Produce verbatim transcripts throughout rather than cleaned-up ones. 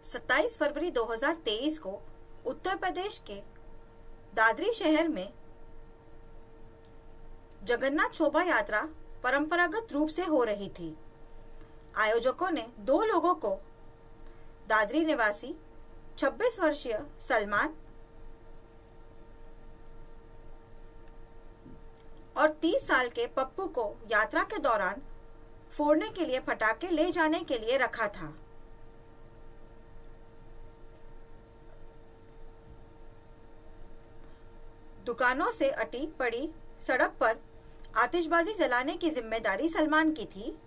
सत्ताईस फरवरी दो हज़ार तेईस को उत्तर प्रदेश के दादरी शहर में जगन्नाथ शोभा यात्रा परंपरागत रूप से हो रही थी। आयोजकों ने दो लोगों को दादरी निवासी छब्बीस वर्षीय सलमान और तीस साल के पप्पू को यात्रा के दौरान फोड़ने के लिए पटाखे ले जाने के लिए रखा था। दुकानों से अटी पड़ी सड़क पर आतिशबाजी जलाने की जिम्मेदारी सलमान की थी।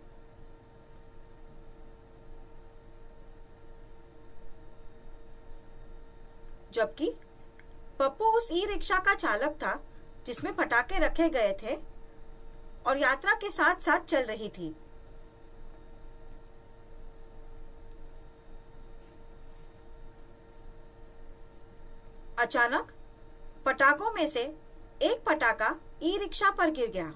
जबकि पप्पू उस ई रिक्शा का चालक था जिसमें पटाखे रखे गए थे और यात्रा के साथ साथ चल रही थी। अचानक पटाखों में से एक पटाखा ई रिक्शा पर गिर गया।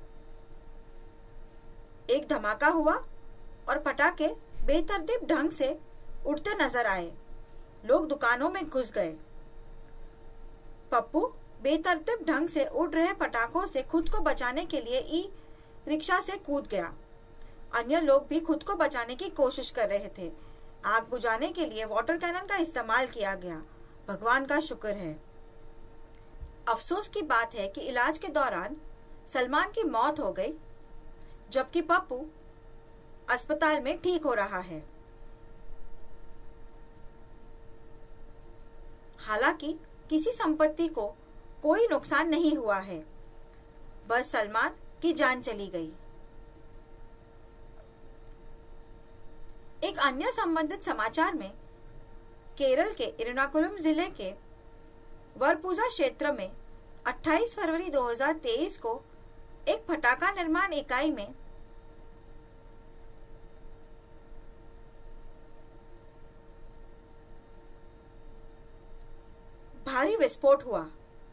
एक धमाका हुआ और पटाखे बेतरतीब ढंग से उड़ते नजर आए। लोग दुकानों में घुस गए। पप्पू बेतरतीब ढंग से उड़ रहे पटाखों से खुद को बचाने के लिए ई रिक्शा से कूद गया। अन्य लोग भी खुद को बचाने की कोशिश कर रहे थे। आग बुझाने के लिए वाटर कैनन का इस्तेमाल किया गया। भगवान का शुक्र है। अफसोस की बात है कि इलाज के दौरान सलमान की मौत हो गई, जबकि पप्पू अस्पताल में ठीक हो रहा है। हालांकि किसी संपत्ति को कोई नुकसान नहीं हुआ है, बस सलमान की जान चली गई। एक अन्य संबंधित समाचार में केरल के एर्नाकुलम जिले के वरपूजा क्षेत्र में अट्ठाईस फरवरी दो हज़ार तेईस को एक पटाखा निर्माण इकाई में भारी विस्फोट हुआ।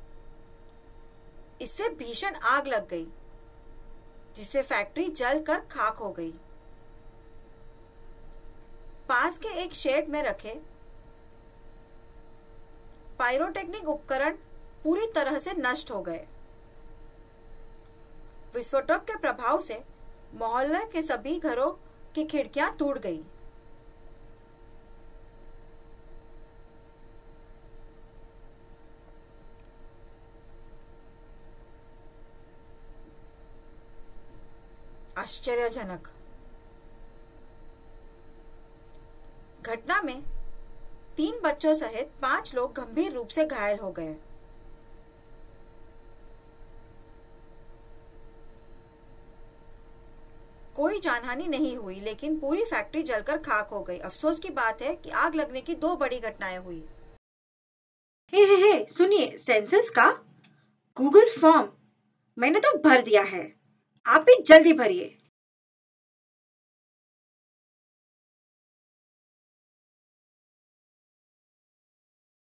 इससे भीषण आग लग गई, जिससे फैक्ट्री जलकर खाक हो गई। पास के एक शेड में रखे पायरोटेक्निक उपकरण पूरी तरह से नष्ट हो गए। विस्फोटक के प्रभाव से मोहल्ले के सभी घरों की खिड़कियां टूट गई। आश्चर्यजनक घटना में तीन बच्चों सहित पांच लोग गंभीर रूप से घायल हो गए। कोई जानहानि नहीं हुई, लेकिन पूरी फैक्ट्री जलकर खाक हो गई। अफसोस की बात है कि आग लगने की दो बड़ी घटनाएं हुई। हे हे हे सुनिए, सेंसस का गूगल फॉर्म मैंने तो भर दिया है, आप भी जल्दी भरिए।